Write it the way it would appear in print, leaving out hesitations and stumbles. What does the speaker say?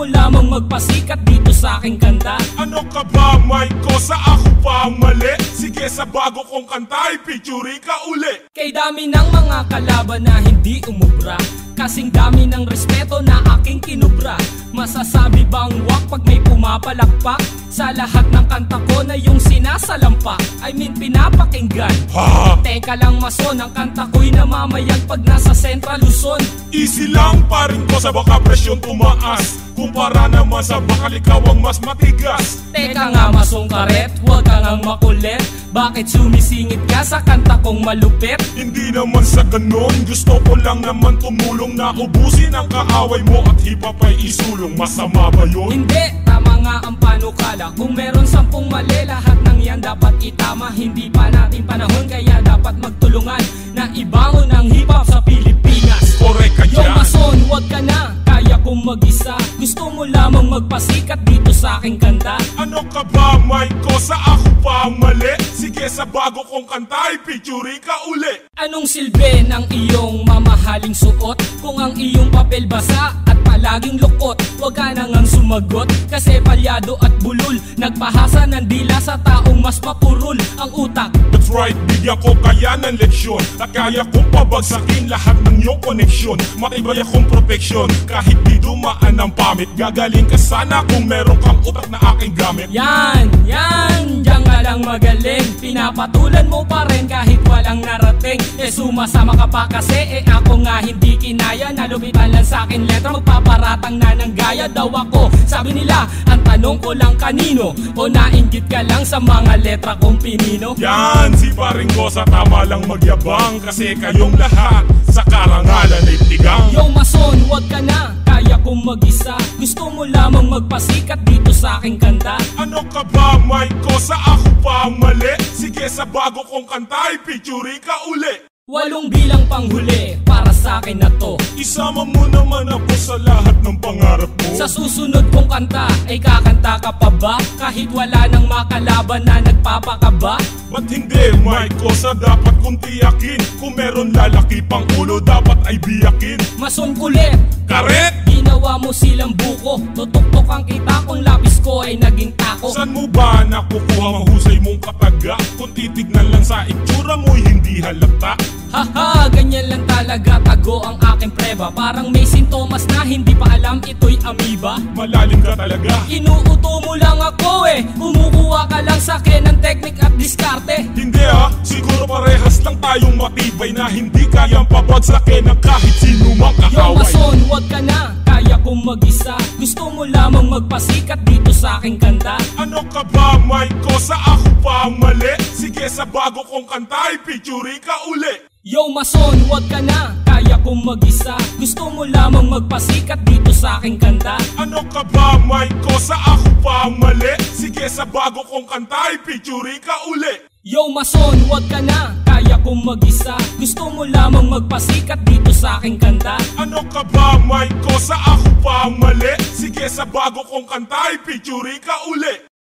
mo lamang magpasikat dito sa aking kanta. Ano ka ba, Mike ko? Sa ako pa ang mali? Sige, sa bago kong kanta, i-featuring ka uli. Kay dami ng mga kalaban na hindi umubra, kasing dami ng respeto na aking kinubra. Masasabi bang wak pag may pumapalakpak? Sa lahat ng kanta ko na yung sinasalampa, I mean pinapakinggan. Ha? Teka lang mason, ang kanta ko'y namamayag pag nasa Central Luzon. Easy lang pa rin ko sa baka presyon tumaas, kumpara naman sa bakal ikaw ang mas matigas. Teka nga masong karet, huwag ka ngang makulit. Bakit sumisingit ka sa kanta kong malupit? Hindi naman sa ganon, gusto ko lang naman tumulong na ubusin ang kaaway mo at hip-hop ay isulong. Masama ba yun? Hindi, tama nga ang panukala. Kung meron 10 mali, lahat ng yan dapat itama. Hindi pa natin panahon, kaya dapat magtulungan na ibangon ang hip-hop sa Pilipinas. Correct ka Yo dyan. mason, huwag ka na, kaya kong mag-isa. Gusto mo lamang magpasikat dito sa aking kanta. Ano ka ba, Mike ko? Sa ako pa ang mali? Sige, sa bago kong kanta, i-featuring ka uli. Anong silbi ng iyong mamahaling suot? Kung ang iyong papel basa at palaging lukot, huwag ka na ngang sumagot, kasi palyado at bulol. Nagpahasa ng dila sa taong mas mapurol ang utak. That's right, bigyan ko kaya ng leksyon at kaya kong pabagsakin lahat ng iyong koneksyon. Matibay akong proteksyon kahit di dumaan ang pamit. Gagaling ka sana kung meron kang utak na aking gamit. Yan, diyan ka lang magaling. Pinapatulan mo pa rin kahit walang narating. Sumasama ka pa kasi ako nga hindi kinaya. Nalupitan lang sa akin letra, magpaparatang na ng gaya daw ako. Sabi nila, ang tanong ko lang kanino, o nainggit ka lang sa mga letra kong pinino? Yan, si paring ko sa tama lang magyabang, kasi kayong lahat sa karangalan ay tigang. Yo mason, huwag ka na, kaya kong mag-isa. Gusto mo lamang magpasikat dito sa aking kanta. Ano ka ba, Mike ko? Sa ako pa ang mali? Sige, sa bago kong kanta, i-featuring ka uli. 8 bilang panghuli para sa akin na to. Isama mo naman ako sa lahat ng pangarap mo. Sa susunod kong kanta ay kakanta ka pa ba? Kahit wala nang makalaban na nagpapakaba? Ba't hindi, Mike ko? Sa dapat kong tiyakin, kung meron lalaki pang ulo, dapat ay biyakin. Mason kulit, Karet! ginawa mo silang buko. Tutuktok ang kita kung lapis ko ay naging tako. San mo ba nakukuha mahusay mong kataga? Kung titignan lang sa itsura mo'y hindi halata. Haha, ganyan lang talaga, tago ang aking preba. Parang may sintomas na hindi pa alam ito'y amoeba. Malalim ka talaga. Inuuto mo lang ako kumukuha ka lang sa akin ng teknik at diskarte. Hindi siguro parehas lang tayong matibay na hindi kayang pabagsakin ng kahit sino mang Yo kakaway. mason, huwag ka na, kaya kong mag-isa. Gusto mo lamang magpasikat dito sa aking kanta. Ano ka ba, Mike ko? Sa ako pa ang mali? Sige, sa bago kong kanta, i-featuring ka uli. Yo mason, huwag ka na, kaya kong mag-isa. Gusto mo lamang magpasikat dito sa aking kanta. Ano ka ba, Mike ko? Sa ako pa ang mali? Sige, sa bago kong kanta, i-featuring ka uli. Yo mason, huwag ka na, kaya kong mag-isa. Gusto mo lamang magpasikat dito sa aking kanta. Ano ka ba, Mike ko? Sa ako pa ang mali? Sige, sa bago kong kanta, i-featuring ka uli.